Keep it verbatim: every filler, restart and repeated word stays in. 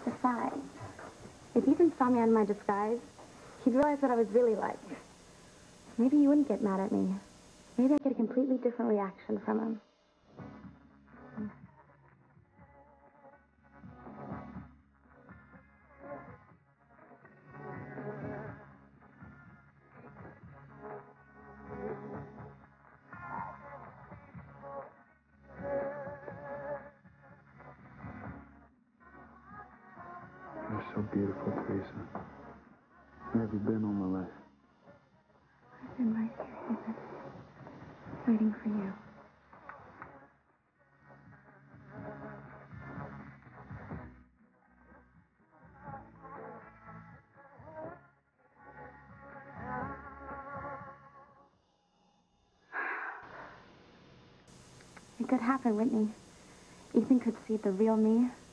Besides, if Ethan saw me in my disguise, he'd realize what I was really like. Maybe he wouldn't get mad at me. Maybe I'd get a completely different reaction from him. You're so beautiful, Teresa. Where have you been all my life? I've been right here, Ethan. Waiting for you. It could happen, Whitney. Ethan could see the real me.